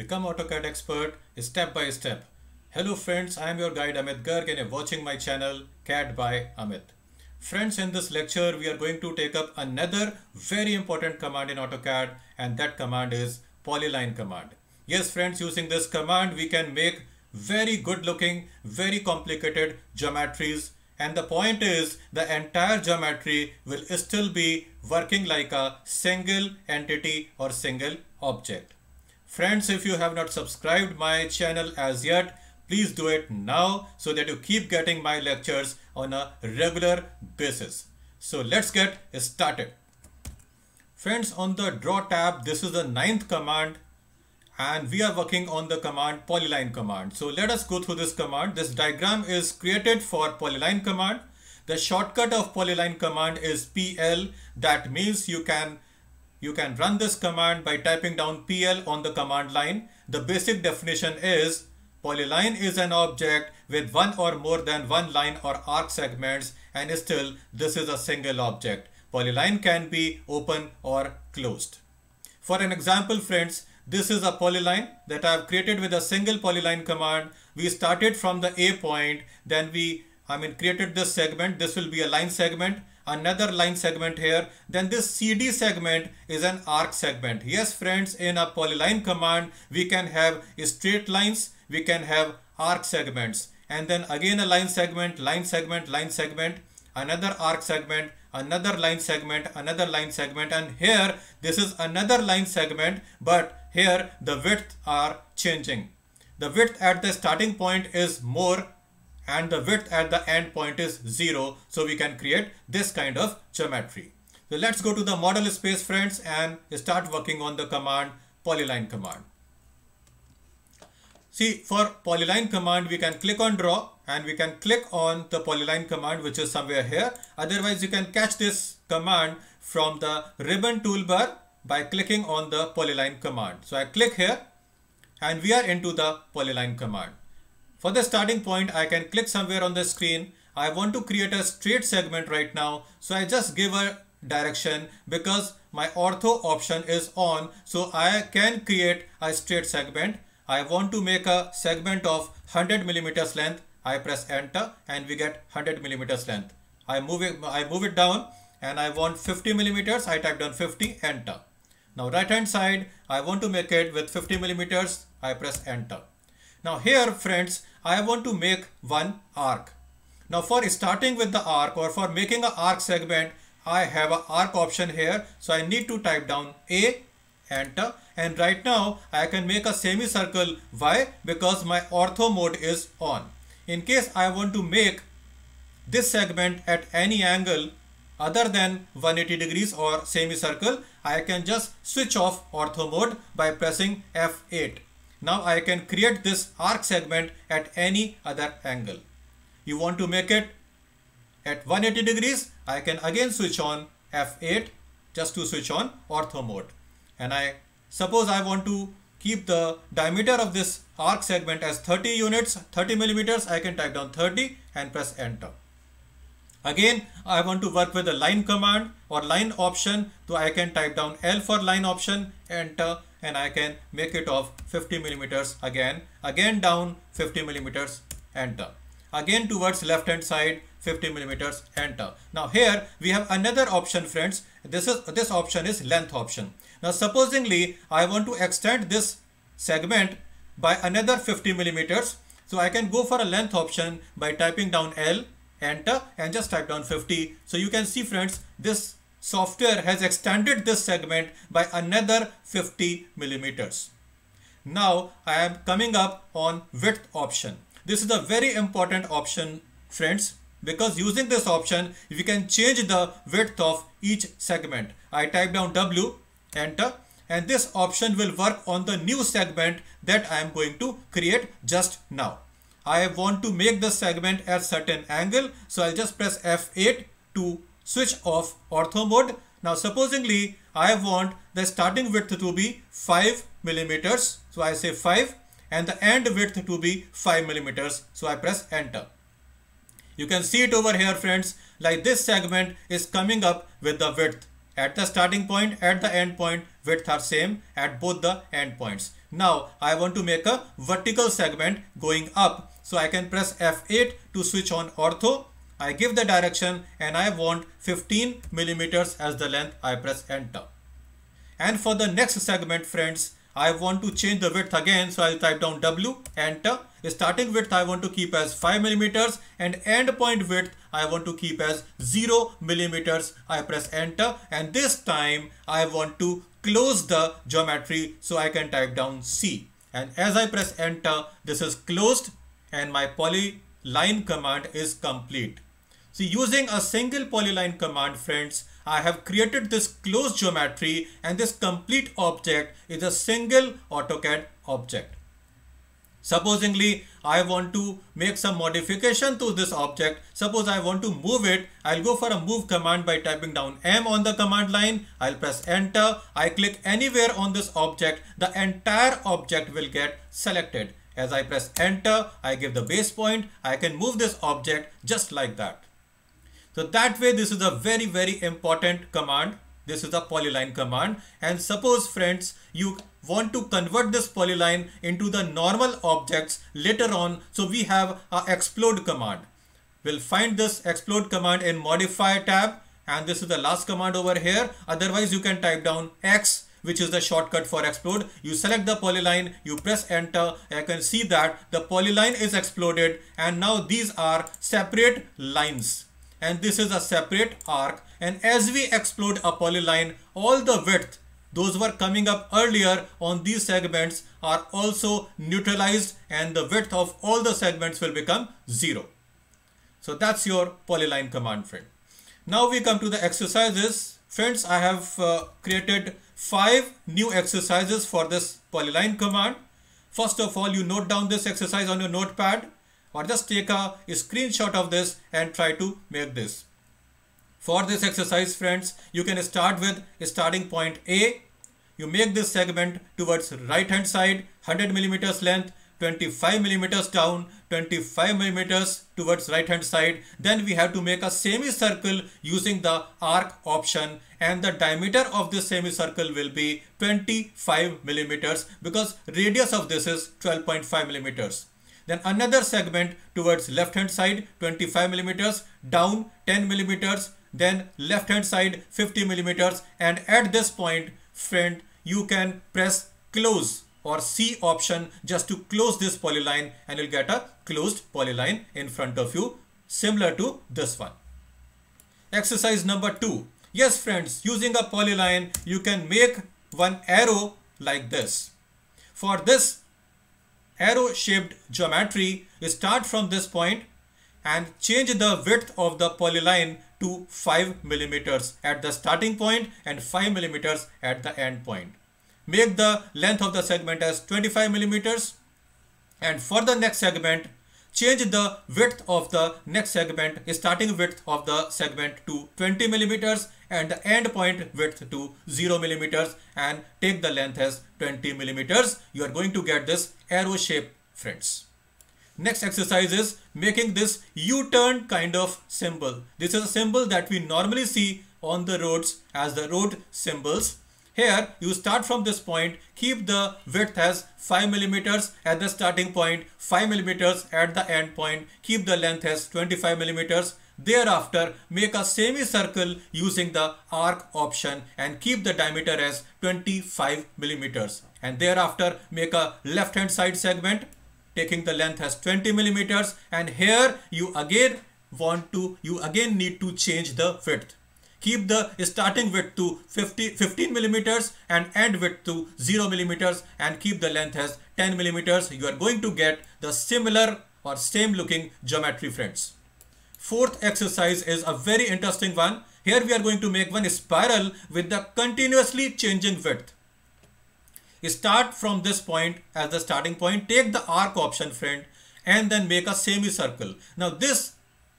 Become AutoCAD expert step by step. Hello friends, I am your guide Amit Garg and you're watching my channel CAD by Amit. Friends, in this lecture we are going to take up another very important command in AutoCAD, and that command is polyline command. Yes friends, using this command we can make very good looking, very complicated geometries, and the point is the entire geometry will still be working like a single entity or single object. Friends, if you have not subscribed my channel as yet, please do it now so that you keep getting my lectures on a regular basis. So let's get started. Friends, on the draw tab, this is the 9th command and we are working on the command polyline command. So let us go through this command. This diagram is created for polyline command. The shortcut of polyline command is PL. That means you can run this command by typing down PL on the command line. The basic definition is polyline is an object with one or more than one line or arc segments, and still this is a single object. Polyline can be open or closed. For an example, friends, this is a polyline that I have created with a single polyline command. We started from the A point, then we created this segment. This will be a line segment, another line segment here, then this CD segment is an arc segment. Yes friends, in a polyline command we can have straight lines, we can have arc segments, and then again a line segment, line segment, line segment, another arc segment, another line segment, another line segment, and here this is another line segment, but here the width are changing. The width at the starting point is more and the width at the end point is 0, so we can create this kind of geometry. So let's go to the model space, friends, and start working on the command polyline command. See, for polyline command we can click on draw and we can click on the polyline command, which is somewhere here. Otherwise you can catch this command from the ribbon toolbar by clicking on the polyline command. So I click here and we are into the polyline command. For the starting point, I can click somewhere on the screen. I want to create a straight segment right now. So I just give a direction because my ortho option is on. So I can create a straight segment. I want to make a segment of 100 millimeters length. I press enter and we get 100 millimeters length. I move it down and I want 50 millimeters. I type down 50, enter. Now right hand side, I want to make it with 50 millimeters. I press enter. Now here friends, I want to make one arc. Now for starting with the arc or for making an arc segment, I have an arc option here. So I need to type down A, enter, and right now I can make a semicircle. Why? Because my ortho mode is on. In case I want to make this segment at any angle other than 180 degrees or semicircle, I can just switch off ortho mode by pressing F8. Now I can create this arc segment at any other angle. You want to make it at 180 degrees, I can again switch on F8 just to switch on ortho mode. And I suppose I want to keep the diameter of this arc segment as 30 units, 30 millimeters, I can type down 30 and press enter. Again, I want to work with the line command or line option, so I can type down L for line option, enter, and I can make it of 50 millimeters again down 50 millimeters, enter. Again towards left hand side 50 millimeters, enter. Now here we have another option, friends. This option is length option. Now supposingly I want to extend this segment by another 50 millimeters. So I can go for a length option by typing down L, enter, and just type down 50. So you can see friends, this software has extended this segment by another 50 millimeters. Now I am coming up on width option. This is a very important option, friends, because using this option we can change the width of each segment. I type down W, enter, and this option will work on the new segment that I am going to create just now. I want to make the segment at certain angle, so I'll just press F8 to switch off ortho mode. Now supposingly I want the starting width to be 5 millimeters, so I say 5, and the end width to be 5 millimeters, so I press enter. You can see it over here, friends, like this segment is coming up with the width. At the starting point, at the end point, width are same at both the end points. Now I want to make a vertical segment going up. So I can press F8 to switch on ortho. I give the direction and I want 15 millimeters as the length. I press enter. And for the next segment, friends, I want to change the width again. So I'll type down W, enter. The starting width I want to keep as 5 millimeters and end point width I want to keep as 0 millimeters. I press enter, and this time I want to close the geometry, so I can type down C. And as I press enter, this is closed and my polyline command is complete. See, using a single polyline command, friends, I have created this closed geometry, and this complete object is a single AutoCAD object. Supposingly, I want to make some modification to this object. Suppose I want to move it. I'll go for a move command by typing down M on the command line. I'll press enter. I click anywhere on this object. The entire object will get selected. As I press enter, I give the base point. I can move this object just like that. So that way, this is a very, very important command. This is a polyline command. And suppose, friends, you want to convert this polyline into the normal objects later on. So we have a explode command. We'll find this explode command in modify tab. And this is the last command over here. Otherwise, you can type down X, which is the shortcut for explode. You select the polyline, you press enter. I can see that the polyline is exploded. And now these are separate lines. And this is a separate arc. And as we explode a polyline, all the width, those were coming up earlier on these segments, are also neutralized, and the width of all the segments will become 0. So that's your polyline command, friend. Now we come to the exercises. Friends, I have created 5 new exercises for this polyline command. First of all, you note down this exercise on your notepad, or just take a screenshot of this and try to make this. For this exercise, friends, you can start with starting point A. You make this segment towards right hand side, 100 millimeters length, 25 millimeters down, 25 millimeters towards right hand side. Then we have to make a semicircle using the arc option, and the diameter of this semicircle will be 25 millimeters because radius of this is 12.5 millimeters. Then another segment towards left hand side, 25 millimeters, down 10 millimeters, then left hand side 50 millimeters, and at this point, friend, you can press close or C option just to close this polyline, and you'll get a closed polyline in front of you, similar to this one. Exercise number 2. Yes, friends, using a polyline, you can make one arrow like this. For this arrow shaped geometry, start from this point and change the width of the polyline to 5 millimeters at the starting point and 5 millimeters at the end point. Make the length of the segment as 25 millimeters, and for the next segment, change the width of the next segment, starting width of the segment to 20 millimeters and the end point width to 0 millimeters, and take the length as 20 millimeters. You are going to get this arrow shape, friends. Next exercise is making this U-turn kind of symbol. This is a symbol that we normally see on the roads as the road symbols. Here you start from this point, keep the width as 5 millimeters at the starting point, 5 millimeters at the end point, keep the length as 25 millimeters. Thereafter, make a semicircle using the arc option and keep the diameter as 25 millimeters. And thereafter, make a left hand side segment, taking the length as 20 millimeters. And here you again need to change the width. Keep the starting width to 15 millimeters and end width to 0 millimeters, and keep the length as 10 millimeters. You are going to get the similar or same looking geometry, friends. Fourth exercise is a very interesting one. Here we are going to make one spiral with the continuously changing width. Start from this point as the starting point, take the arc option, friend, and then make a semicircle. Now this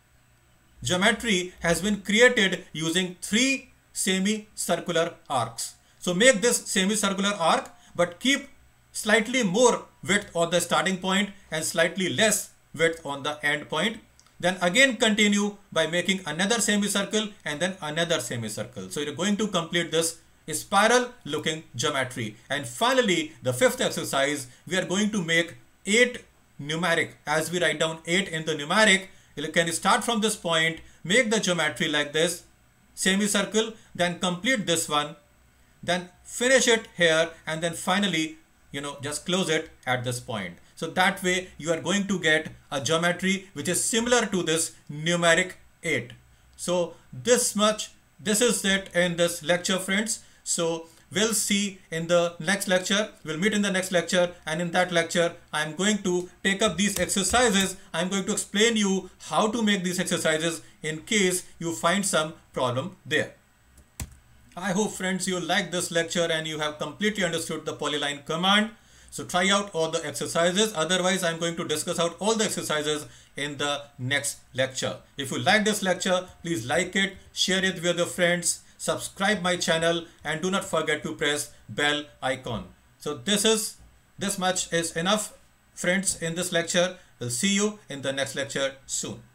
geometry has been created using 3 semicircular arcs. So make this semicircular arc, but keep slightly more width on the starting point and slightly less width on the end point. Then again continue by making another semicircle and then another semicircle. So you're going to complete this spiral looking geometry. And finally, the fifth exercise, we are going to make 8 numeric. As we write down 8 in the numeric, you can start from this point, make the geometry like this, semicircle, then complete this one, then finish it here, and then finally, just close it at this point. So that way you are going to get a geometry which is similar to this numeric 8. So this is it in this lecture, friends. So we'll see in the next lecture. We'll meet in the next lecture, and in that lecture I'm going to take up these exercises. I'm going to explain you how to make these exercises in case you find some problem there. I hope, friends, you like this lecture and you have completely understood the polyline command. So try out all the exercises. Otherwise, I'm going to discuss out all the exercises in the next lecture. If you like this lecture, please like it, share it with your friends, subscribe my channel, and do not forget to press bell icon. So this much is enough, friends, in this lecture. We'll see you in the next lecture soon.